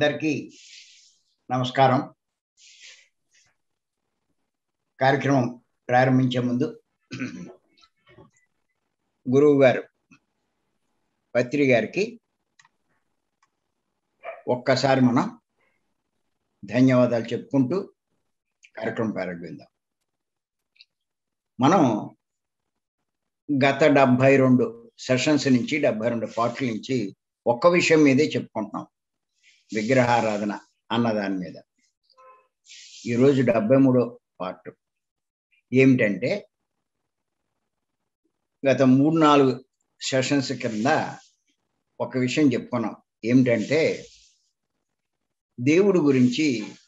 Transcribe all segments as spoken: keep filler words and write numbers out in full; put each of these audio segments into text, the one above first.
అందరికీ నమస్కారం. కార్యక్రమం ప్రారంభించే ముందు గురువు గారు పత్రి గారికి ఒక్కసారి మనం ధన్యవాదాలు చెప్పుకుంటూ కార్యక్రమం ప్రారంభిద్దాం. మనం గత డెబ్బై రెండు సెషన్స్ నుంచి డెబ్బై రెండు పార్ట్ల నుంచి ఒక్క విషయం మీదే చెప్పుకుంటున్నాం, విగ్రహారాధన అన్న దాని మీద. ఈరోజు డెబ్బై మూడో పార్ట్ ఏమిటంటే, గత మూడు నాలుగు సెషన్స్ కింద ఒక విషయం చెప్పుకున్నాం. ఏమిటంటే, దేవుడి గురించి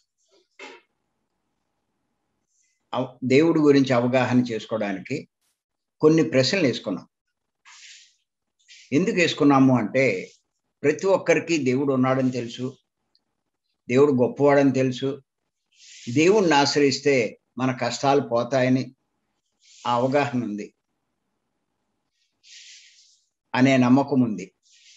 దేవుడి గురించి అవగాహన చేసుకోవడానికి కొన్ని ప్రశ్నలు వేసుకున్నాం. ఎందుకు వేసుకున్నాము అంటే, ప్రతి ఒక్కరికి దేవుడు ఉన్నాడని తెలుసు, దేవుడు గొప్పవాడని తెలుసు, దేవుణ్ణి ఆశ్రయిస్తే మన కష్టాలు పోతాయని ఆ అవగాహన ఉంది, అనే నమ్మకం ఉంది.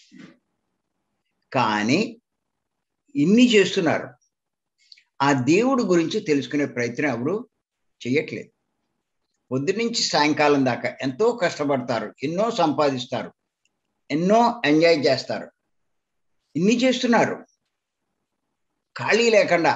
కానీ ఇన్ని చేస్తున్నారు, ఆ దేవుడి గురించి తెలుసుకునే ప్రయత్నం ఎవరు చెయ్యట్లేదు. పొద్దునుంచి సాయంకాలం దాకా ఎంతో కష్టపడతారు, ఎన్నో సంపాదిస్తారు, ఎన్నో ఎంజాయ్ చేస్తారు, ఇన్ని చేస్తున్నారు, ఖాళీ లేకుండా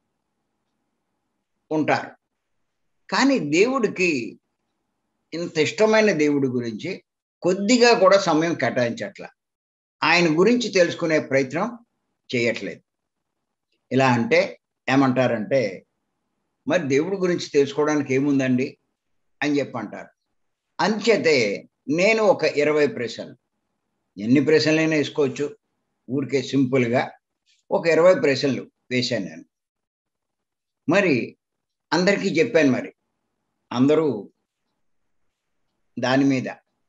ఉంటారు. కానీ దేవుడికి ఇంత ఇష్టమైన దేవుడి గురించి కొద్దిగా కూడా సమయం కేటాయించట్ల, ఆయన గురించి తెలుసుకునే ప్రయత్నం చేయట్లేదు. ఇలా అంటే ఏమంటారంటే, మరి దేవుడి గురించి తెలుసుకోవడానికి ఏముందండి అని చెప్పి అంటారు. అంచేతే నేను ఒక ఇరవై ప్రశ్నలు, ఎన్ని ప్రశ్నలైనా వేసుకోవచ్చు, ఊరికే సింపుల్గా ఒక ఇరవై ప్రశ్నలు వేశాను నేను. మరి అందరికీ చెప్పాను, మరి అందరూ దాని మీద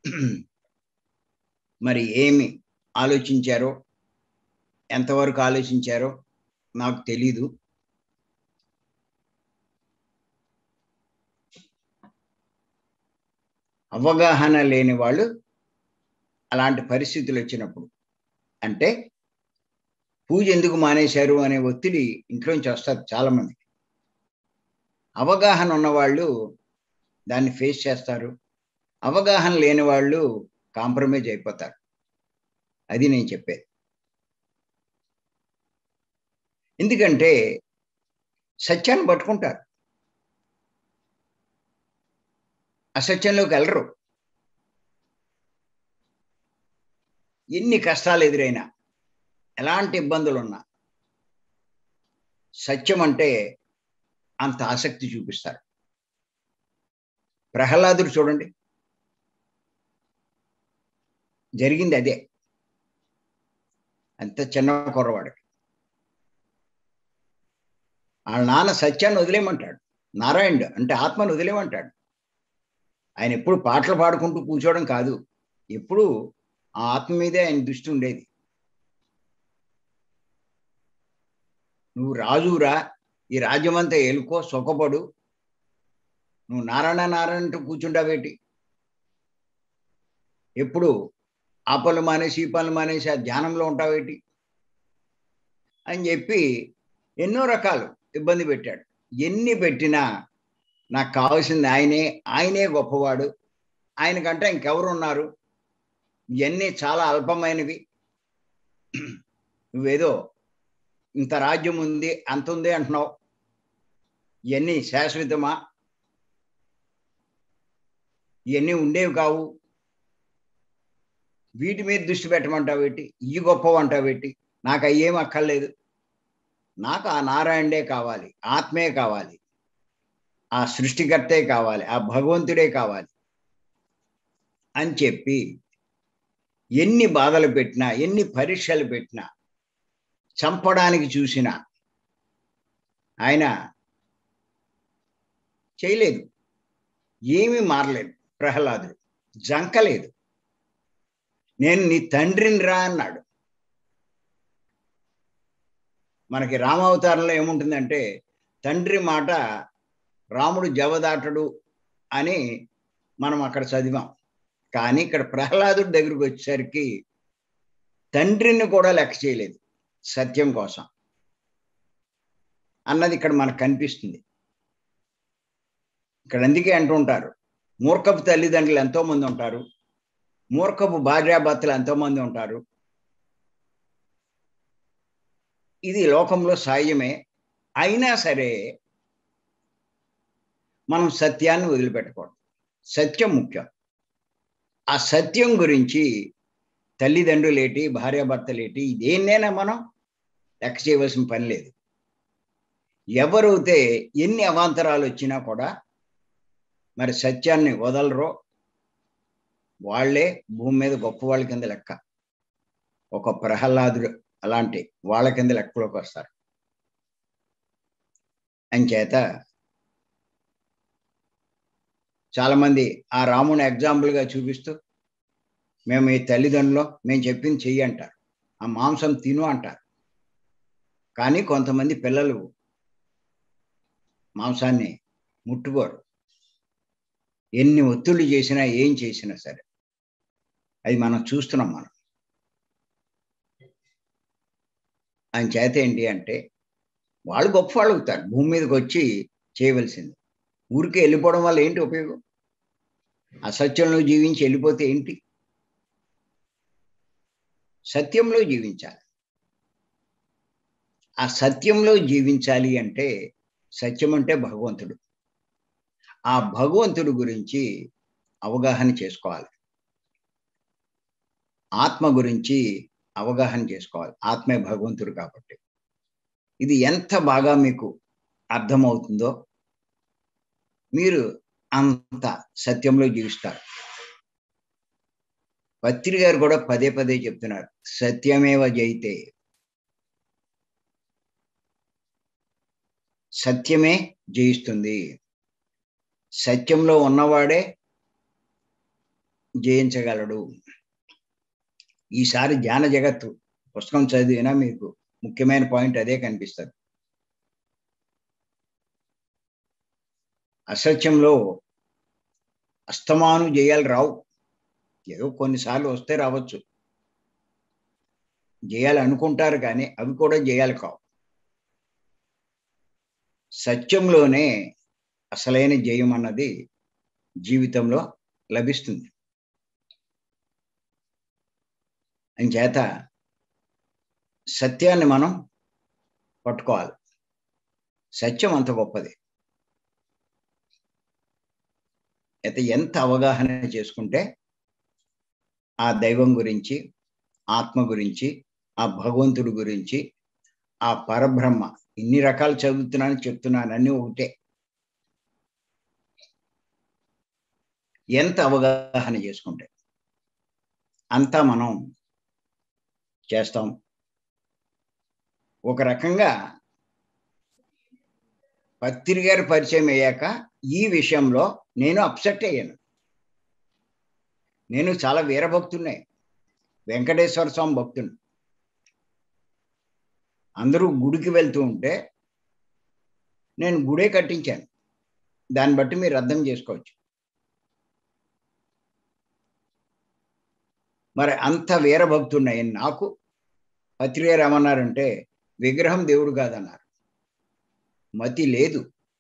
మరి ఏమి ఆలోచించారో, ఎంతవరకు ఆలోచించారో నాకు తెలీదు. అవగాహన లేని వాళ్ళు అలాంటి పరిస్థితులు వచ్చినప్పుడు, అంటే పూజ ఎందుకు మానేశారు అనే ఒత్తిడి ఇంట్లోంచి వస్తుంది చాలామంది. అవగాహన ఉన్నవాళ్ళు దాన్ని ఫేస్ చేస్తారు, అవగాహన లేని వాళ్ళు కాంప్రమైజ్ అయిపోతారు. అది నేను చెప్పేది. ఎందుకంటే సత్యాన్ని పట్టుకుంటారు, అసత్యంలోకి వెళ్ళరు. ఎన్ని కష్టాలు ఎదురైనా, ఎలాంటి ఇబ్బందులు ఉన్నా, సత్యం అంటే అంత ఆసక్తి చూపిస్తారు. ప్రహ్లాదుడు చూడండి, జరిగింది అదే. అంత చిన్న కుర్రవాడు, వాళ్ళ నాన్న సత్యాన్ని వదిలేయమంటాడు, నారాయణుడు అంటే ఆత్మను వదిలేయమంటాడు. ఆయన ఎప్పుడు పాటలు పాడుకుంటూ కూర్చోవడం కాదు, ఎప్పుడు ఆ ఆత్మ మీదే ఆయన దృష్టి ఉండేది. నువ్వు రాజురా, ఈ రాజ్యం అంతా ఏలుకో, సుఖపడు, నువ్వు నారాయణ నారాయణ అంటూ కూర్చుంటావేటి, ఎప్పుడు ఆ పనులు మానేసి ఈ పనులు మానేసి ఆ ధ్యానంలో ఉంటావేటి అని చెప్పి ఎన్నో రకాలు ఇబ్బంది పెట్టాడు. ఎన్ని పెట్టినా నాకు కావాల్సింది ఆయనే, ఆయనే గొప్పవాడు, ఆయనకంటే ఇంకెవరు ఉన్నారు, ఇవన్నీ చాలా అల్పమైనవి, నువ్వేదో ఇంత రాజ్యం ఉంది అంత ఉంది అంటున్నావు, ఇవన్నీ శాశ్వతమా, ఇవన్నీ ఉండేవి కావు, వీటి మీద దృష్టి పెట్టమంటావేటి, ఈ గొప్పవి అంటావేటి, నాకు అయ్యేం అక్కర్లేదు, నాకు ఆ నారాయణుడే కావాలి, ఆత్మే కావాలి, ఆ సృష్టికర్తే కావాలి, ఆ భగవంతుడే కావాలి అని చెప్పి ఎన్ని బాధలు పెట్టినా, ఎన్ని పరీక్షలు పెట్టినా, చంపడానికి చూసినా ఆయన చేయలేదు, ఏమీ మారలేదు. ప్రహ్లాదుడు జంకలేదు. నేను నీ తండ్రిని రా అన్నాడు. మనకి రామావతారంలో ఏముంటుందంటే, తండ్రి మాట రాముడు జవదాటడు అని మనం అక్కడ చదివాం. కానీ ఇక్కడ ప్రహ్లాదుడి దగ్గరికి వచ్చేసరికి తండ్రిని కూడా లెక్క చేయలేదు సత్యం కోసం. అన్నది ఇక్కడ మనకు కనిపిస్తుంది. ఇక్కడ అందుకే అంటూ ఉంటారు, మూర్ఖపు తల్లిదండ్రులు ఎంతో మంది ఉంటారు, మూర్ఖపు భార్యాభర్తలు ఎంతో మంది ఉంటారు. ఇది లోకంలో సహజమే. అయినా సరే మనం సత్యాన్ని వదిలిపెట్టకూడదు. సత్యం ముఖ్యం. ఆ సత్యం గురించి తల్లిదండ్రులేటి, భార్యాభర్తలేటి, దేన్నైనా మనం లెక్క చేయవలసిన పని లేదు. ఎవరైతే ఎన్ని అవాంతరాలు వచ్చినా కూడా మరి సత్యాన్ని వదలరో వాళ్లే భూమి మీద గొప్ప వాళ్ళ కింద లెక్క. ఒక ప్రహ్లాదుడు అలాంటి వాళ్ళ కింద లెక్కలోకి వస్తారు. అంచేత చాలా మంది ఆ రాముని ఎగ్జాంపుల్ గా చూపిస్తూ మేము ఈ తల్లిదండ్రులు మేము చెప్పింది చెయ్యి అంటారు, ఆ మాంసం తిను అంటారు. కానీ కొంతమంది పిల్లలు మాంసాన్ని ముట్టుకోరు. ఎన్ని ఒత్తిళ్లు చేసినా ఏం చేసినా సరే అది మనం చూస్తున్నాం. మనం ఆయన చేత ఏంటి అంటే వాళ్ళు గొప్ప వాళ్ళు అవుతారు. భూమి మీదకి వచ్చి చేయవలసింది. ఊరికే వెళ్ళిపోవడం వల్ల ఏంటి ఉపయోగం? అసత్యంలో జీవించి వెళ్ళిపోతే ఏంటి? సత్యంలో జీవించాలి. ఆ సత్యంలో జీవించాలి అంటే సత్యం అంటే భగవంతుడు. ఆ భగవంతుడు గురించి అవగాహన చేసుకోవాలి. ఆత్మ గురించి అవగాహన చేసుకోవాలి. ఆత్మే భగవంతుడు కాబట్టి. ఇది ఎంత బాగా మీకు అర్థమవుతుందో మీరు అంత సత్యంలో జీవిస్తారు. పత్రి గారు కూడా పదే పదే చెప్తున్నారు, సత్యమేవ జయితే. సత్యమే జయిస్తుంది. సత్యంలో ఉన్నవాడే జయించగలడు. ఈసారి జ్ఞాన జగత్తు పుస్తకం చదివినా మీకు ముఖ్యమైన పాయింట్ అదే కనిపిస్తుంది. అసత్యంలో అస్తమాను జయాలు రావు. ఏదో కొన్నిసార్లు వస్తే రావచ్చు. జయాలు అనుకుంటారు కానీ అవి కూడా జయాలు కావు. సత్యంలోనే అసలైన జయం అన్నది జీవితంలో లభిస్తుంది. అంచేత సత్యాన్ని మనం పట్టుకోవాలి. సత్యం అంత గొప్పది. అయితే ఎంత అవగాహన చేసుకుంటే ఆ దైవం గురించి, ఆత్మ గురించి, ఆ భగవంతుడి గురించి, ఆ పరబ్రహ్మ, ఇన్ని రకాలు చదువుతున్నాను చెప్తున్నాను అన్నీ ఒకటే. ఎంత అవగాహన చేసుకుంటే అంతా మనం చేస్తాం. ఒక రకంగా పత్రి గారి పరిచయం అయ్యాక ఈ విషయంలో నేను అప్సెట్ అయ్యాను. నేను చాలా వీరభక్తున్నే, వెంకటేశ్వర స్వామి భక్తుని. అందరూ గుడికి వెళ్తూ ఉంటే నేను గుడే కట్టించాను. దాన్ని బట్టి మీరు అర్థం చేసుకోవచ్చు. మరి అంత వీరభక్తున్నయ్య నాకు పత్రి గారు ఏమన్నారంటే, విగ్రహం దేవుడు కాదన్నారు. మతి లేదు.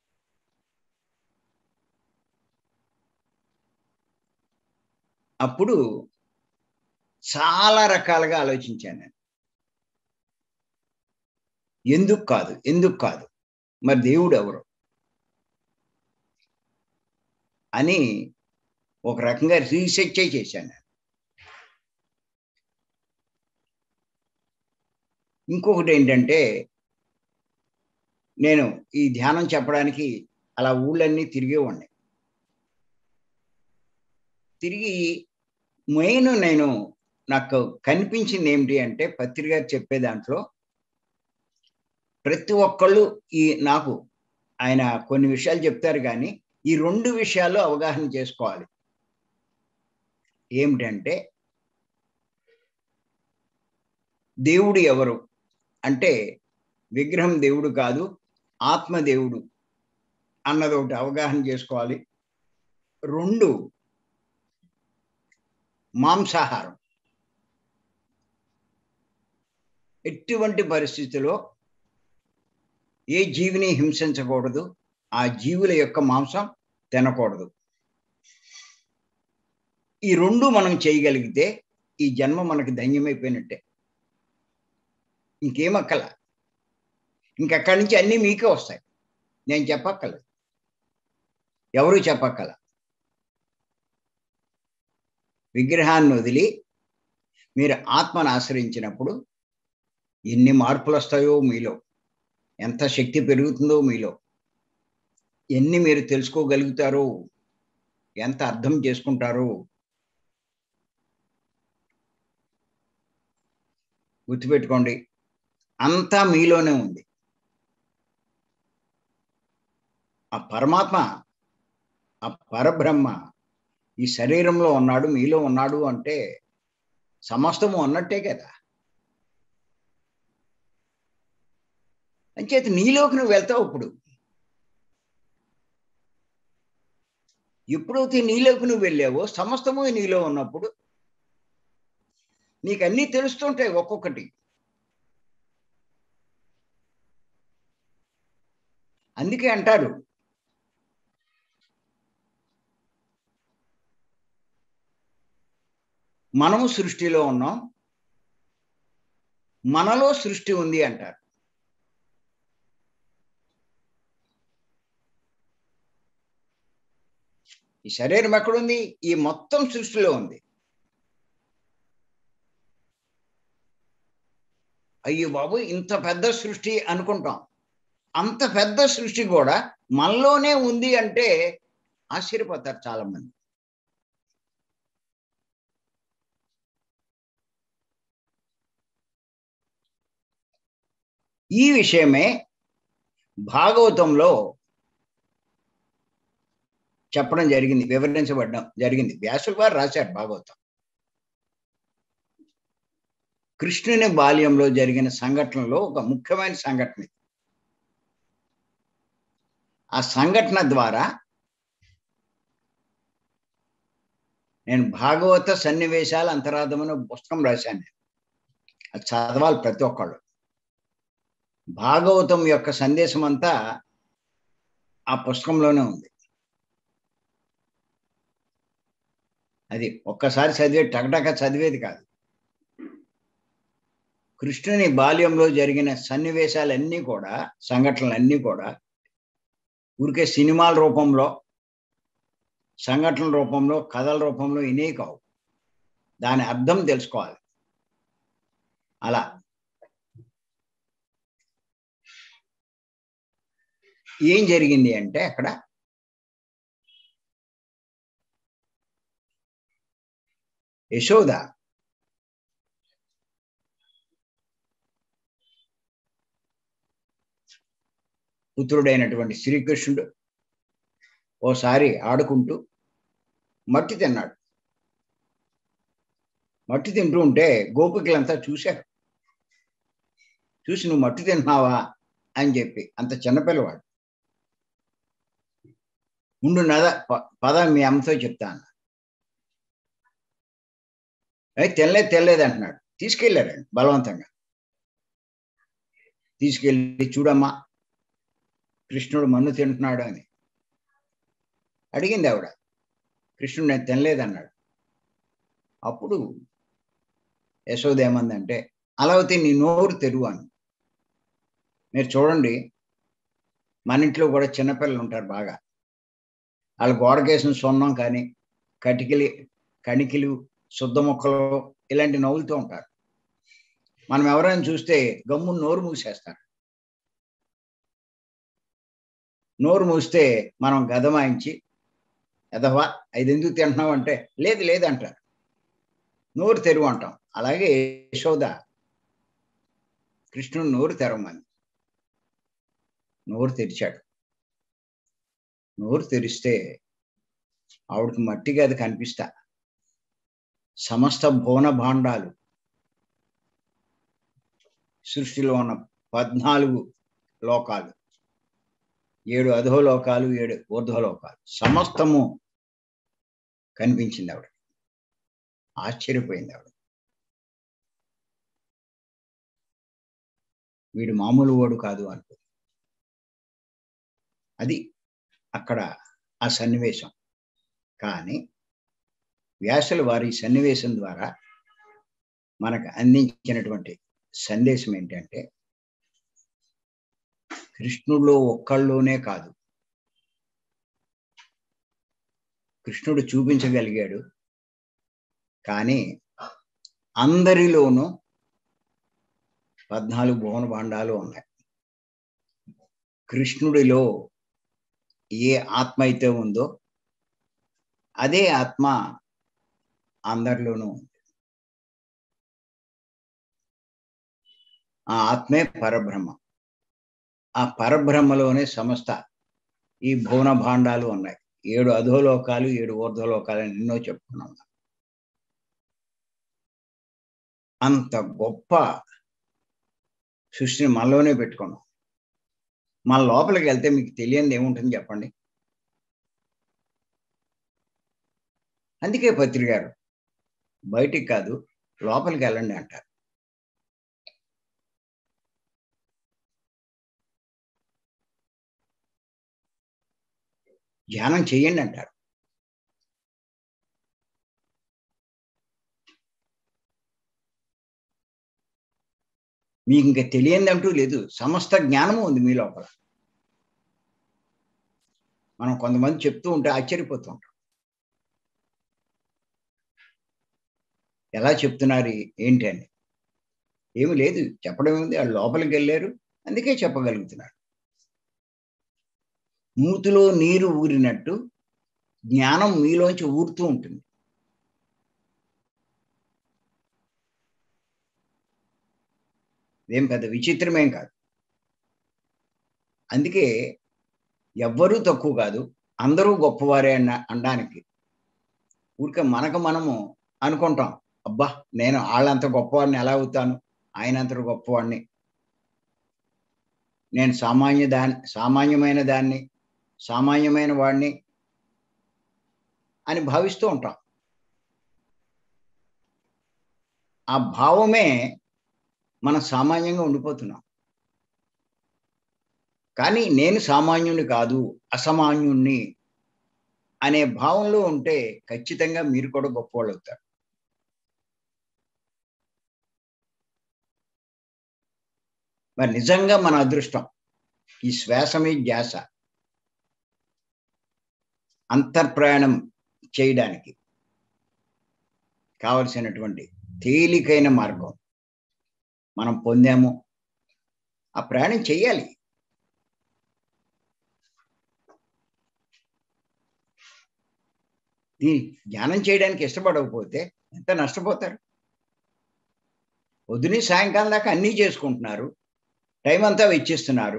అప్పుడు చాలా రకాలుగా ఆలోచించాను నేను. ఎందుకు కాదు ఎందుకు కాదు మరి దేవుడు ఎవరు అని ఒక రకంగా రీసెర్చ్ చేశాను. ఇంకొకటి ఏంటంటే, నేను ఈ ధ్యానం చెప్పడానికి అలా ఊళ్ళన్నీ తిరిగేవాడిని. తిరిగి మెయిన్ నేను నాకు కనిపించింది ఏమిటి అంటే, పత్రి గారు చెప్పే దాంట్లో ప్రతి ఒక్కళ్ళు ఈ నాకు ఆయన కొన్ని విషయాలు చెప్తారు కానీ ఈ రెండు విషయాలు అవగాహన చేసుకోవాలి. ఏమిటంటే, దేవుడు ఎవరు అంటే విగ్రహం దేవుడు కాదు, ఆత్మ దేవుడు అన్నది ఒకటి అవగాహన చేసుకోవాలి. రెండు, మాంసాహారం ఎటువంటి పరిస్థితిలో ఏ జీవిని హింసించకూడదు, ఆ జీవుల యొక్క మాంసం తినకూడదు. ఈ రెండు మనం చేయగలిగితే ఈ జన్మ మనకి ధన్యమైపోయినట్టే. ఇంకేమక్కల. ఇంకక్కడి నుంచి అన్నీ మీకే వస్తాయి. నేను చెప్పక్కర్లేదు, ఎవరూ చెప్పక్కల. విగ్రహాన్ని వదిలి మీరు ఆత్మను ఆశ్రయించినప్పుడు ఎన్ని మార్పులు వస్తాయో మీలో, ఎంత శక్తి పెరుగుతుందో మీలో, ఎన్ని మీరు తెలుసుకోగలుగుతారో, ఎంత అర్థం చేసుకుంటారో. గుర్తుపెట్టుకోండి, అంతా మీలోనే ఉంది. ఆ పరమాత్మ, ఆ పరబ్రహ్మ ఈ శరీరంలో ఉన్నాడు, మీలో ఉన్నాడు అంటే సమస్తము అన్నట్టే కదా. అంచేత నీలోకి నువ్వు వెళ్తావు. ఇప్పుడు ఎప్పుడైతే నీలోకి నువ్వు వెళ్ళావో, సమస్తము నీలో ఉన్నప్పుడు నీకు అన్నీ తెలుస్తుంటాయి ఒక్కొక్కటి. అందుకే అంటారు, మనము సృష్టిలో ఉన్నాం, మనలో సృష్టి ఉంది అంటారు. ఈ శరీరం ఎక్కడుంది? ఈ మొత్తం సృష్టిలో ఉంది. అయ్యో బాబు, ఇంత పెద్ద సృష్టి అనుకుంటాం. అంత పెద్ద సృష్టి కూడా మనలోనే ఉంది అంటే ఆశ్చర్యపోతారు చాలా మంది. ఈ విషయమే భాగవతంలో చెప్పడం జరిగింది, వివరించబడడం జరిగింది. వ్యాసుల వారు రాశారు భాగవతం. కృష్ణుని బాల్యంలో జరిగిన సంఘటనలో ఒక ముఖ్యమైన సంఘటన. ఆ సంఘటన ద్వారా నేను భాగవత సన్నివేశాల అంతరార్థమైన పుస్తకం రాశాను. అది చదవాలి ప్రతి ఒక్కళ్ళు. భాగవతం యొక్క సందేశం అంతా ఆ పుస్తకంలోనే ఉంది. అది ఒక్కసారి చదివే టకటక చదివేది కాదు. కృష్ణుని బాల్యంలో జరిగిన సన్నివేశాలన్నీ కూడా, సంఘటనలన్నీ కూడా ఊరికే సినిమాల రూపంలో, సంఘటనల రూపంలో, కథల రూపంలో ఇనే కావు. దాని అర్థం తెలుసుకోవాలి. అలా ఏం జరిగింది అంటే, అక్కడ యశోద పుత్రుడైనటువంటి శ్రీకృష్ణుడు ఓసారి ఆడుకుంటూ మట్టి తిన్నాడు. మట్టి తింటూ ఉంటే గోపికలంతా చూశారు. చూసి, నువ్వు మట్టి తింటున్నావా అని చెప్పి, అంత చిన్నపిల్లవాడు. ఉండు నద పద మీ అమ్మతో చెప్తాను. అయితే తెల్లలేదు తెల్లలేదు అంటున్నాడు. తీసుకెళ్ళారండి బలవంతంగా. తీసుకెళ్ళి, చూడమ్మా కృష్ణుడు మన్ను తింటున్నాడు అని అడిగింది ఆవిడ. కృష్ణుడు నేను తినలేదన్నాడు. అప్పుడు యశోద ఏమందంటే, అలా అయితే నీ నోరు తెరువు అని. మీరు చూడండి, మన ఇంట్లో కూడా చిన్నపిల్లలు ఉంటారు బాగా. వాళ్ళు గోడకేసిన సున్నం కానీ, కటికిలి కణికిలు, శుద్ధ మొక్కలు ఇలాంటి నవ్వులుతూ ఉంటారు. మనం ఎవరైనా చూస్తే గమ్మున నోరు మూసేస్తారు. నోరు మూస్తే మనం గదమాయించి, ఎదవా ఐదు ఎందుకు తింటున్నావు అంటే, లేదు లేదు అంటారు. నోరు తెరువు అంటాం. అలాగే యశోద కృష్ణుడు నోరు తెరవమని. నోరు తెరిచాడు. నోరు తెరిస్తే ఆవిడకి మట్టి గది కనిపిస్తా, సమస్త భువన భాండాలు, సృష్టిలో ఉన్న పద్నాలుగు లోకాలు, ఏడు అధోలోకాలు, ఏడు ఊర్ధ్వలోకాలు, సమస్తము కనిపించింది ఆవిడ. ఆశ్చర్యపోయింది ఆవిడ. వీడు మామూలు వాడు కాదు అనుకో. అది అక్కడ ఆ సన్నివేశం. కానీ వ్యాసుల వారి సన్నివేశం ద్వారా మనకు అందించినటువంటి సందేశం ఏంటంటే, కృష్ణుడిలో ఒక్కళ్ళలోనే కాదు, కృష్ణుడు చూపించగలిగాడు, కానీ అందరిలోనూ పద్నాలుగు భువన భాండాలు ఉన్నాయి. కృష్ణుడిలో ఏ ఆత్మ అయితే ఉందో అదే ఆత్మ అందరిలోనూ ఉంది. ఆ ఆత్మే పరబ్రహ్మ. ఆ పరబ్రహ్మలోనే సమస్త ఈ భువన భాండాలు ఉన్నాయి. ఏడు అధోలోకాలు, ఏడు ఊర్ధ్వలోకాలు అని ఎన్నో చెప్పుకున్నాం. అంత గొప్ప సృష్టిని మనలోనే పెట్టుకున్నాం. మన లోపలికి వెళ్తే మీకు తెలియనిది ఏముంటుంది చెప్పండి? అందుకే పత్రి గారు బయటికి కాదు లోపలికి వెళ్ళండి అంటారు. ధ్యానం చేయండి అంటారు. మీకు ఇంకా తెలియంది అంటూ లేదు, సమస్త జ్ఞానము ఉంది మీ లోపల. మనం కొంతమంది చెప్తూ ఉంటే ఆశ్చర్యపోతూ ఉంటాం. ఎలా చెప్తున్నారు ఏంటి అని. ఏమి లేదు, చెప్పడం ఏముంది, వాళ్ళు లోపలికి వెళ్ళారు, అందుకే చెప్పగలుగుతున్నారు. మూతిలో నీరు ఊరినట్టు జ్ఞానం మీలోంచి ఊరుతూ ఉంటుంది. ఏం పెద్ద విచిత్రమేం కాదు. అందుకే ఎవ్వరూ తక్కువ కాదు, అందరూ గొప్పవారే అన్న అనడానికి ఊరికే మనకు మనము అనుకుంటాం, అబ్బా నేను వాళ్ళంత గొప్పవాడిని ఎలా అవుతాను, ఆయన అంత గొప్పవాడిని, నేను సామాన్య దాన్ని సామాన్యమైన దాన్ని సామాన్యమైన వాడిని అని భావిస్తూ ఉంటాం. ఆ భావమే మనం సామాన్యంగా ఉండిపోతున్నాం. కానీ నేను సామాన్యుని కాదు, అసామాన్యుణ్ణి అనే భావంలో ఉంటే ఖచ్చితంగా మీరు కూడా గొప్పవాళ్ళు అవుతారు. మరి నిజంగా మన అదృష్టం ఈ శ్వాస మీద ధ్యాస అంతర్ప్రయాణం చేయడానికి కావలసినటువంటి తేలికైన మార్గం మనం పొందాము. ఆ ప్రయాణం చెయ్యాలి. ఈ ధ్యానం చేయడానికి ఇష్టపడకపోతే ఎంత నష్టపోతారు. పొద్దునే సాయంకాలం దాకా అన్నీ చేసుకుంటున్నారు, టైం అంతా వెచ్చిస్తున్నారు.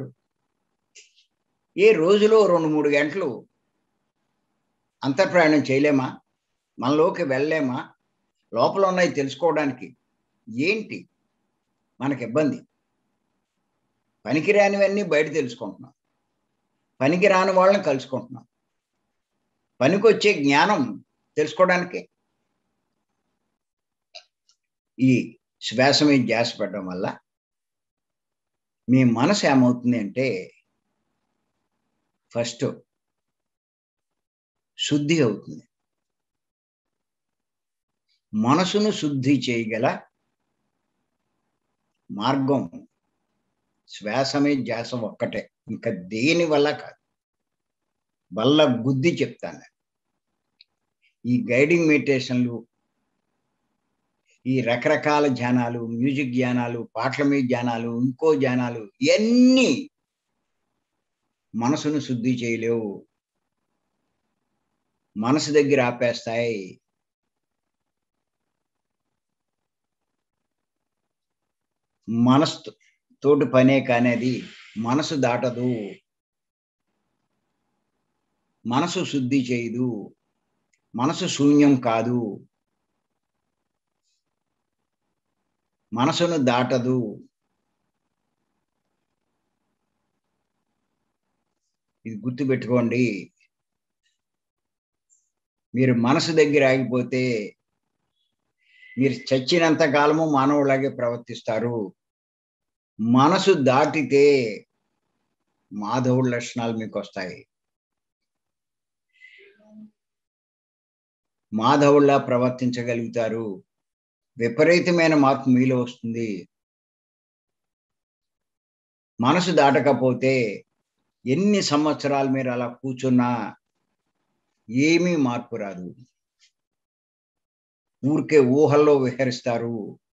ఏ రోజులో రెండు మూడు గంటలు అంతర్ప్రయాణం చేయలేమా? మనలోకి వెళ్ళలేమా? లోపల ఉన్నాయి తెలుసుకోవడానికి ఏంటి మనకి ఇబ్బంది? పనికిరానివన్నీ బయట తెలుసుకుంటున్నాం, పనికి రాని వాళ్ళని కలుసుకుంటున్నాం. పనికొచ్చే జ్ఞానం తెలుసుకోవడానికి ఈ శ్వాస మీద ధ్యాస పెట్టడం వల్ల మీ మనసు ఏమవుతుంది అంటే, ఫస్ట్ శుద్ధి అవుతుంది. మనసును శుద్ధి చేయగల మార్గం శ్వాస మీద ధ్యాస ఒక్కటే, ఇంకా దేని వల్ల కాదు. వల్ల బుద్ధి చెప్తాను. ఈ గైడింగ్ మెడిటేషన్లు, ఈ రకరకాల ధ్యానాలు, మ్యూజిక్ ధ్యానాలు, పాటల మీద ధ్యానాలు, ఇంకో ధ్యానాలు, ఇవన్నీ మనసును శుద్ధి చేయలేవు, మనసు దగ్గర ఆపేస్తాయి. మనసు తోటి పనే కానేది మనసు దాటదు, మనసు శుద్ధి చేయదు, మనసు శూన్యం కాదు, మనసును దాటదు. ఇది గుర్తుపెట్టుకోండి. మీరు మనసు దగ్గర ఆగిపోతే మీరు చచ్చినంత కాలము మానవులాగే ప్రవర్తిస్తారు. మనసు దాటితే మాధవుడి లక్షణాలు మీకు వస్తాయి. మాధవుల్లా ప్రవర్తించగలుగుతారు. విపరీతమైన మార్పు మీలో వస్తుంది. మనసు దాటకపోతే ఎన్ని సంవత్సరాలు మీరు అలా కూర్చున్నా ఏమీ మార్పు రాదు. ఊరికే ఊహల్లో విహరిస్తారు.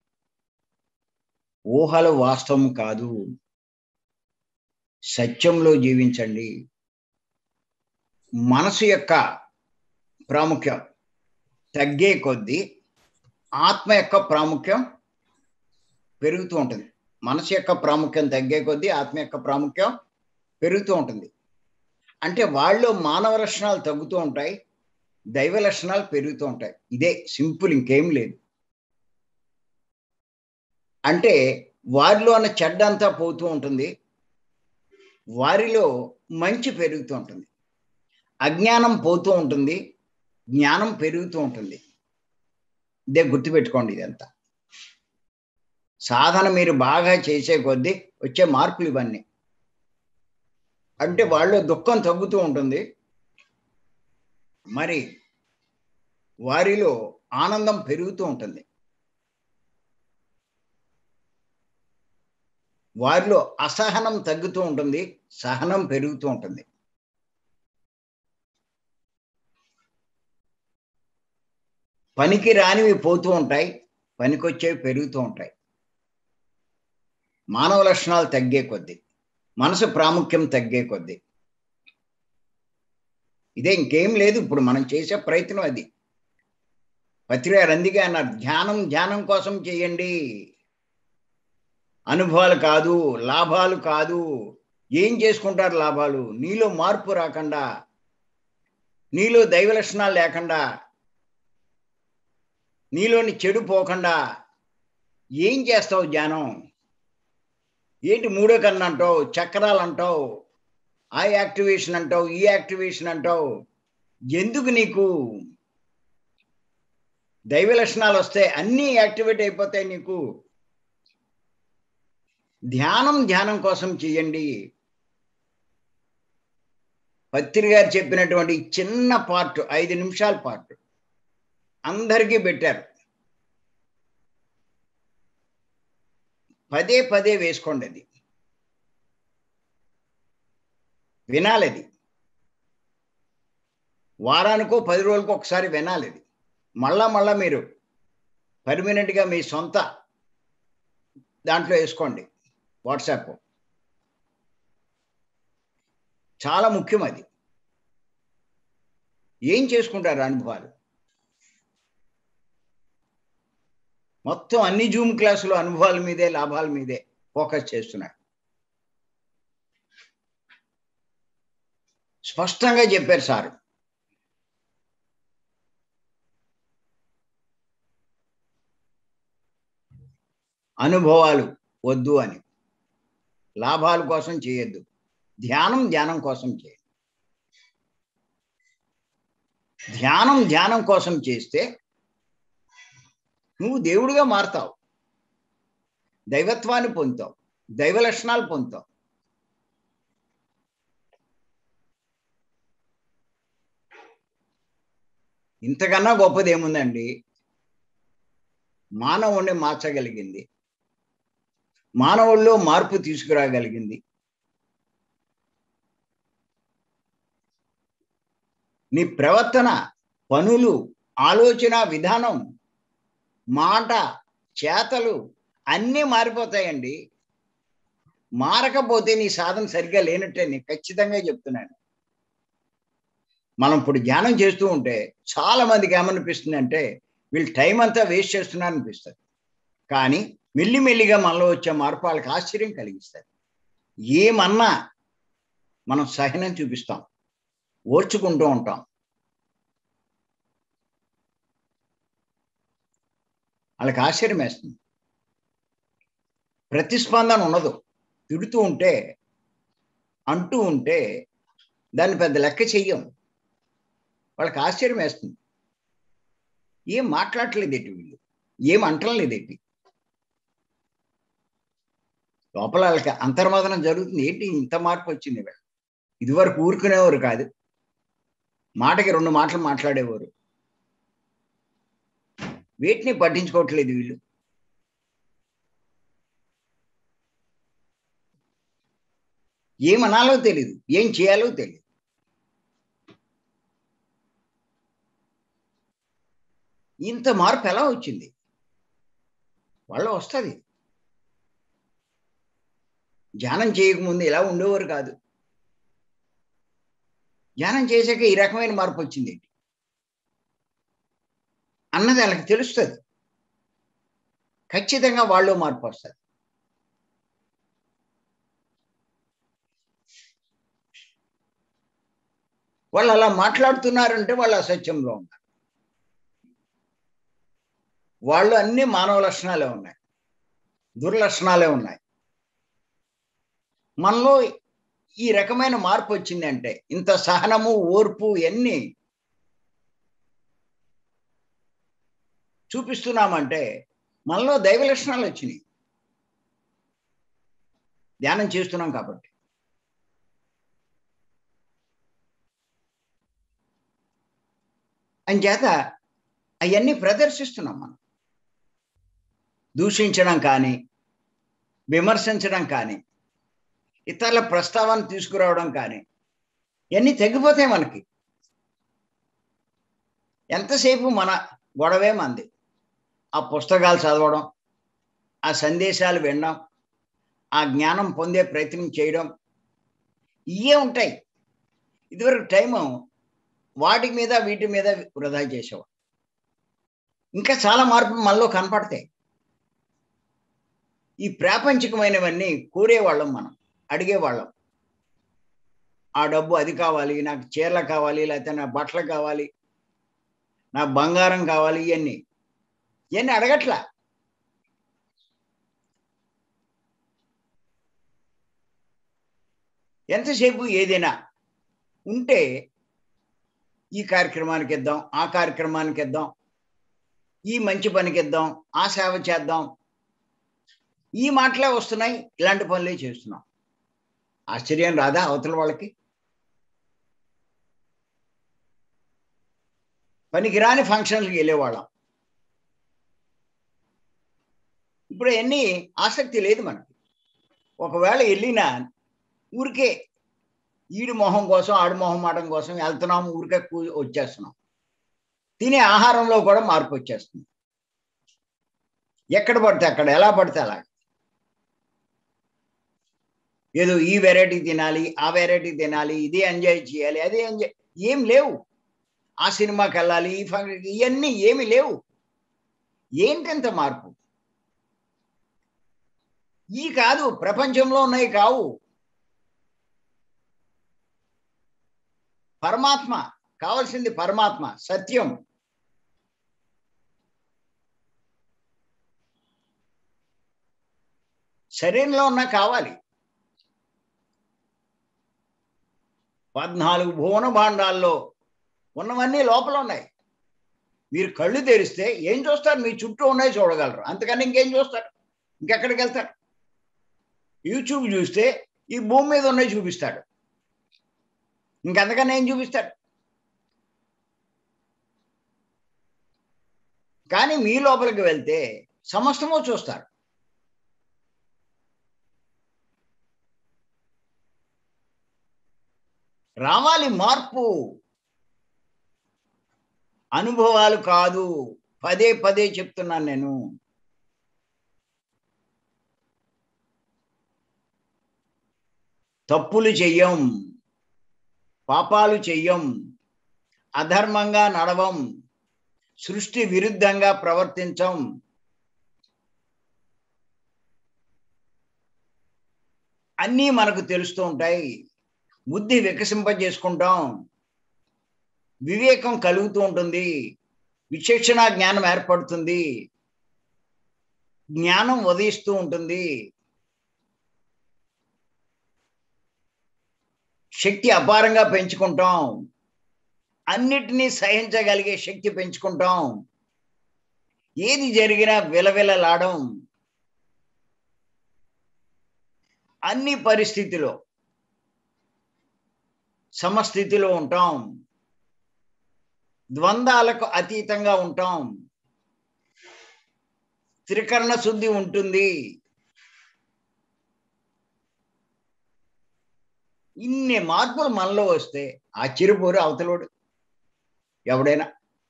ఊహలు వాస్తవం కాదు. సత్యంలో జీవించండి. మనసు యొక్క ప్రాముఖ్యం తగ్గే కొద్దీ ఆత్మ యొక్క ప్రాముఖ్యం పెరుగుతూ ఉంటుంది. మనసు యొక్క ప్రాముఖ్యం తగ్గే కొద్దీ ఆత్మ యొక్క ప్రాముఖ్యం పెరుగుతూ ఉంటుంది. అంటే వాళ్ళు మానవ లక్షణాలు తగ్గుతూ ఉంటాయి, దైవ లక్షణాలు పెరుగుతూ ఉంటాయి. ఇదే సింపుల్, ఇంకేం లేదు. అంటే వారిలో ఉన్న చెడ్డ అంతా పోతూ ఉంటుంది, వారిలో మంచి పెరుగుతూ ఉంటుంది. అజ్ఞానం పోతూ ఉంటుంది, జ్ఞానం పెరుగుతూ ఉంటుంది. ఇదే గుర్తుపెట్టుకోండి. ఇదంతా సాధన మీరు బాగా చేసే కొద్దీ వచ్చే మార్పులు ఇవన్నీ. అంటే వాళ్ళు దుఃఖం తగ్గుతూ ఉంటుంది, మరి వారిలో ఆనందం పెరుగుతూ ఉంటుంది. వారిలో అసహనం తగ్గుతూ ఉంటుంది, సహనం పెరుగుతూ ఉంటుంది. పనికి రానివి పోతూ ఉంటాయి, పనికొచ్చేవి పెరుగుతూ ఉంటాయి. మానవ లక్షణాలు తగ్గే కొద్దీ, మనసు ప్రాముఖ్యం తగ్గే కొద్దీ. ఇదే, ఇంకేం లేదు. ఇప్పుడు మనం చేసే ప్రయత్నం అది. పత్రిగారు అందుకే అన్నారు, ధ్యానం ధ్యానం కోసం చేయండి, అనుభవాలు కాదు, లాభాలు కాదు. ఏం చేసుకుంటారు లాభాలు? నీలో మార్పు రాకుండా, నీలో దైవ లక్షణాలు లేకుండా, నీలోని చెడు పోకుండా ఏం చేస్తావు ధ్యానం? ఏంటి మూడో కన్ను అంటావు, చక్రాలు అంటావు, ఆ యాక్టివేషన్ అంటావు, ఈ యాక్టివేషన్ అంటావు. ఎందుకు? నీకు దైవ లక్షణాలు వస్తే అన్నీ యాక్టివేట్ అయిపోతాయి. నీకు ధ్యానం ధ్యానం కోసం చేయండి. పత్రి గారు చెప్పినటువంటి చిన్న పార్ట్, ఐదు నిమిషాల పార్ట్ అందరికీ పెట్టారు. పదే పదే వేసుకోండి. అది వినాలి. అది వారానికో పది రోజులకో ఒకసారి వినాలి. అది మళ్ళా మళ్ళా మీరు పర్మనెంట్గా మీ సొంత దాంట్లో వేసుకోండి. వాట్సాప్ చాలా ముఖ్యం. అది ఏం చేసుకుంటారు అనుభవాలు? మొత్తం అన్ని జూమ్ క్లాసులు అనుభవాల మీదే, లాభాల మీదే ఫోకస్ చేస్తున్నారు. స్పష్టంగా చెప్పారు సార్. అనుభవాలు వద్దు అని, లాభాల కోసం చేయొద్దు, ధ్యానం ధ్యానం కోసం చేయండి. ధ్యానం ధ్యానం కోసం చేస్తే నువ్వు దేవుడిగా మారుతావు, దైవత్వాన్ని పొందుతావు, దైవ లక్షణాలు పొందుతావు. ఇంతకన్నా గొప్పది ఏముందండి? మానవుణ్ణి మార్చగలిగింది, మానవుల్లో మార్పు తీసుకురాగలిగింది నీ ప్రవర్తన, పనులు, ఆలోచన విధానం, మాట, చేతలు అన్నీ మారిపోతాయండి. మారకపోతే నీ సాధన సరిగ్గా లేనట్టే. నేను ఖచ్చితంగా చెప్తున్నాను. మనం ఇప్పుడు ధ్యానం చేస్తూ ఉంటే చాలా మందికి ఏమనిపిస్తుంది అంటే, వీళ్ళు టైం అంతా వేస్ట్ చేస్తున్నారు అనిపిస్తుంది. కానీ మెల్లిమెల్లిగా మనలో వచ్చే మార్పు వాళ్ళకి ఆశ్చర్యం కలిగిస్తారు. ఏమన్నా మనం సహనం చూపిస్తాం, ఓర్చుకుంటూ ఉంటాం. వాళ్ళకి ఆశ్చర్యం వేస్తుంది. ప్రతిస్పందన ఉండదు. తిడుతూ ఉంటే, అంటూ ఉంటే దాన్ని పెద్ద లెక్క చెయ్యం. వాళ్ళకి ఆశ్చర్యం వేస్తుంది. ఏం మాట్లాడలేదేంటి వీళ్ళు, ఏం అంటలేదేంటి? లోపల వాళ్ళకి అంతర్మదనం జరుగుతుంది. ఏంటి ఇంత మార్పు వచ్చింది వీళ్ళ? ఇదివరకు ఊరుకునేవారు కాదు, మాటకి రెండు మాటలు మాట్లాడేవారు. వీటిని పట్టించుకోవట్లేదు వీళ్ళు. ఏమనాలో తెలియదు, ఏం చేయాలో తెలియదు. ఇంత మార్పు ఎలా వచ్చింది? వాళ్ళు వస్తుంది. ధ్యానం చేయకముందు ఇలా ఉండేవారు కాదు, ధ్యానం చేశాక ఈ రకమైన మార్పు వచ్చింది ఏంటి అన్నది వాళ్ళకి తెలుస్తుంది. ఖచ్చితంగా వాళ్ళు మార్పు వస్తుంది. వాళ్ళు అలా మాట్లాడుతున్నారంటే వాళ్ళు అసత్యంలో ఉన్నారు. వాళ్ళు అన్ని మానవ లక్షణాలే ఉన్నాయి, దుర్లక్షణాలే ఉన్నాయి. మనలో ఈ రకమైన మార్పు వచ్చిందంటే, ఇంత సహనము, ఓర్పు ఎన్ని చూపిస్తున్నామంటే మనలో దైవ లక్షణాలు వచ్చినాయి, ధ్యానం చేస్తున్నాం కాబట్టి. అంచేత అవన్నీ ప్రదర్శిస్తున్నాం మనం. దూషించడం కానీ, విమర్శించడం కానీ, ఇతరుల ప్రస్తావన తీసుకురావడం కానీ ఇవన్నీ తగ్గిపోతాయి మనకి. ఎంతసేపు మన గొడవే మంది. ఆ పుస్తకాలు చదవడం, ఆ సందేశాలు వినడం, ఆ జ్ఞానం పొందే ప్రయత్నం చేయడం, ఇవే ఉంటాయి. ఇదివరకు టైము వాటి మీద వీటి మీద వృధా చేసేవాడు. ఇంకా చాలా మార్పులు మనలో కనపడతాయి. ఈ ప్రాపంచికమైనవన్నీ కోరేవాళ్ళం, మనం అడిగేవాళ్ళం. ఆ డబ్బు అది కావాలి, నాకు చీరలు కావాలి, లేకపోతే నా బట్టలు కావాలి, నా బంగారం కావాలి, ఇవన్నీ ఇవన్నీ అడగట్లా. ఎంతసేపు ఏదైనా ఉంటే ఈ కార్యక్రమానికి ఇద్దాం, ఆ కార్యక్రమానికి ఇద్దాం, ఈ మంచి పనికి ఇద్దాం, ఆ సేవ చేద్దాం, ఈ మాటలే వస్తున్నాయి. ఇలాంటి పనులే చేస్తున్నాం. ఆశ్చర్యం రాదా అవతల వాళ్ళకి? పనికిరాని ఫంక్షన్లకు వెళ్ళేవాళ్ళం. ఇప్పుడు ఎన్ని ఆసక్తి లేదు మనకి. ఒకవేళ వెళ్ళినా ఊరికే ఈడి మొహం కోసం, ఆడి మొహం మాటం కోసం వెళ్తున్నాం, ఊరికే కూ వచ్చేస్తున్నాం. తినే ఆహారంలో కూడా మార్పు వచ్చేస్తుంది. ఎక్కడ పడితే అక్కడ, ఎలా పడితే అలా, ఏదో ఈ వెరైటీ తినాలి, ఆ వెరైటీ తినాలి, ఇది ఎంజాయ్ చేయాలి, అదే ఎంజాయ్, ఏం లేవు. ఆ సినిమాకి వెళ్ళాలి, ఈ ఫంక్షన్, ఇవన్నీ ఏమి లేవు. ఏంటంత మార్పు? ఈ కాదు, ప్రపంచంలో ఉన్నాయి కావు. పరమాత్మ కావాల్సింది, పరమాత్మ సత్యం. శరీరంలో ఉన్న కావాలి. పద్నాలుగు భువన భాండాల్లో ఉన్నవన్నీ లోపల ఉన్నాయి. మీరు కళ్ళు తెరిస్తే ఏం చూస్తారు? మీ చుట్టూ ఉన్నాయి చూడగలరు, అంతకని ఇంకేం చూస్తారు? ఇంకెక్కడికి వెళ్తారు? యూట్యూబ్ చూస్తే ఈ భూమి మీద ఉన్నాయి చూపిస్తాడు, ఇంకంతకన్నా ఏం చూపిస్తాడు? కానీ మీ లోపలికి వెళ్తే సమస్తమో చూస్తారు. రావాలి మార్పు, అనుభవాలు కాదు. పదే పదే చెప్తున్నాను నేను. తప్పులు చెయ్యం, పాపాలు చెయ్యం, అధర్మంగా నడవం, సృష్టి విరుద్ధంగా ప్రవర్తించం. అన్నీ మనకు తెలుస్తూ ఉంటాయి. బుద్ధి వికసింపజేసుకుంటాం, వివేకం కలుగుతూ ఉంటుంది, విచక్షణ జ్ఞానం ఏర్పడుతుంది, జ్ఞానం ఉదయిస్తూ ఉంటుంది, శక్తి అపారంగా పెంచుకుంటాం, అన్నిటినీ సహించగలిగే శక్తి పెంచుకుంటాం, ఏది జరిగినా విలవిలలాడం, అన్ని పరిస్థితిలో సమస్థితిలో ఉంటాం, ద్వంద్వాలకు అతీతంగా ఉంటాం, త్రికరణ శుద్ధి ఉంటుంది. ఇన్ని మార్పులు మనలో వస్తే ఆశ్చర్యపోరు అవతలోడు ఎవడైనా.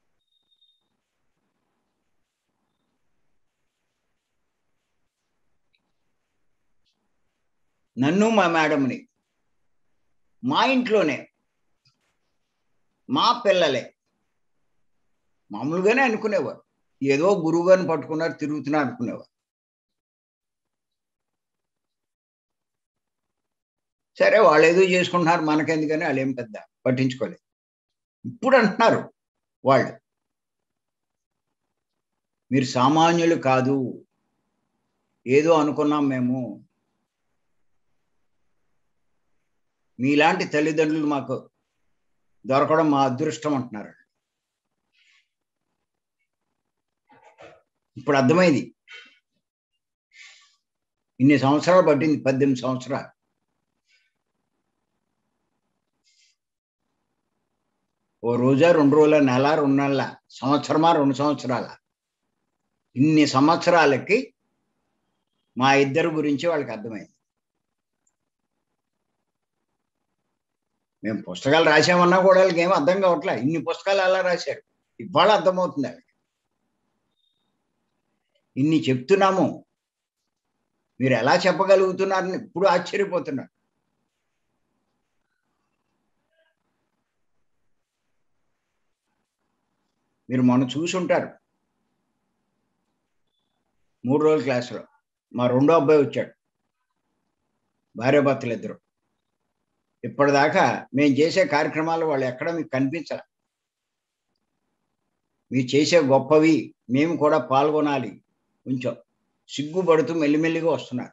నన్ను మా మేడంని మా ఇంట్లోనే మా పిల్లలే మామూలుగానే అనుకునేవారు, ఏదో గురువుగారిని పట్టుకున్నారు తిరుగుతున్నారు అనుకునేవారు. సరే వాళ్ళు ఏదో చేసుకుంటున్నారు మనకెందుకని వాళ్ళు ఏం పెద్ద పట్టించుకోలేదు. ఇప్పుడు అంటున్నారు వాళ్ళు, మీరు సామాన్యులు కాదు, ఏదో అనుకున్నాం మేము, మీలాంటి తల్లిదండ్రులు మాకు దొరకడం మా అదృష్టం అంటున్నారు. ఇప్పుడు అర్థమైంది, ఇన్ని సంవత్సరాలు పట్టింది, పద్దెనిమిది సంవత్సరాలు. ఓ రోజా, రెండు రోజుల, నెల, రెండు నెలల, సంవత్సరమా, రెండు సంవత్సరాల, ఇన్ని సంవత్సరాలకి మా ఇద్దరు గురించి వాళ్ళకి అర్థమైంది. మేము పుస్తకాలు రాసామన్నా కూడా వాళ్ళకి ఏం అర్థం కావట్లే, ఇన్ని పుస్తకాలు ఎలా రాశారు ఇవాళ అర్థమవుతుంది వాళ్ళకి. ఇన్ని చెప్తున్నాము, మీరు ఎలా చెప్పగలుగుతున్నారని ఇప్పుడు ఆశ్చర్యపోతున్నారు. మీరు మొన్న చూసి ఉంటారు, మూడు రోజుల క్లాసులో మా రెండో అబ్బాయి వచ్చాడు, భార్యాభర్తలు ఇద్దరు. ఇప్పటిదాకా మేము చేసే కార్యక్రమాలు వాళ్ళు ఎక్కడ మీకు కనిపించాలి, మీరు చేసే గొప్పవి మేము కూడా పాల్గొనాలి, కొంచెం సిగ్గుపడుతూ మెల్లిమెల్లిగా వస్తున్నారు.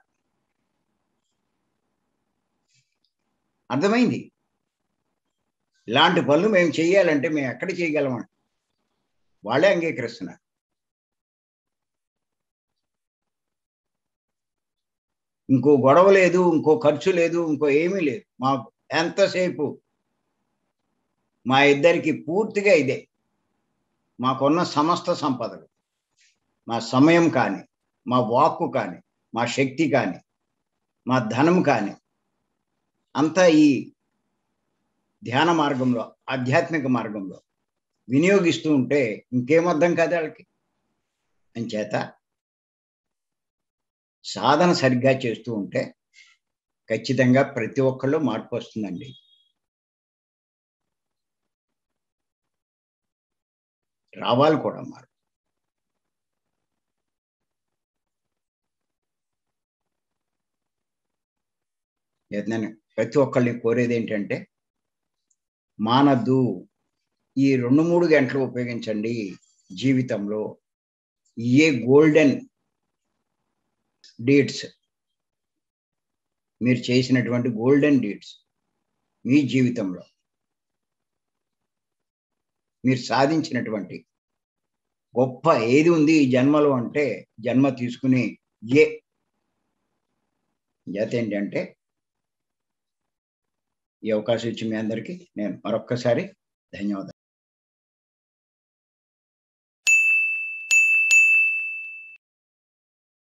అర్థమైంది, ఇలాంటి పనులు మేము చేయాలంటే మేము ఎక్కడ చేయగలమండి, వాళ్ళే అంగీకరిస్తున్నారు. ఇంకో గొడవ లేదు, ఇంకో ఖర్చు లేదు, ఇంకో ఏమీ లేదు. మాకు ఎంతసేపు మా ఇద్దరికి పూర్తిగా ఇదే, మాకున్న సమస్త సంపదలు, మా సమయం కానీ, మా వాక్కు కానీ, మా శక్తి కానీ, మా ధనం కానీ అంతా ఈ ధ్యాన మార్గంలో, ఆధ్యాత్మిక మార్గంలో వినియోగిస్తూ ఉంటే ఇంకేమర్థం కాదు వాళ్ళకి. అంచేత సాధన సరిగ్గా చేస్తూ ఉంటే ఖచ్చితంగా ప్రతి ఒక్కళ్ళు మార్పు వస్తుందండి. రావాలి కూడా మార్పు. నేను ప్రతి ఒక్కళ్ళని కోరేది ఏంటంటే, మానద్దు, ఈ రెండు మూడు గంటలు ఉపయోగించండి జీవితంలో. ఏ గోల్డెన్ డీడ్స్, మీరు చేసినటువంటి గోల్డెన్ డీడ్స్ మీ జీవితంలో మీరు సాధించినటువంటి గొప్ప ఏది ఉంది ఈ జన్మలో అంటే, జన్మ తీసుకుని ఏ జత ఏంటంటే, ఈ అవకాశం ఇచ్చి మీ అందరికీ నేను మరొక్కసారి ధన్యవాదాలు.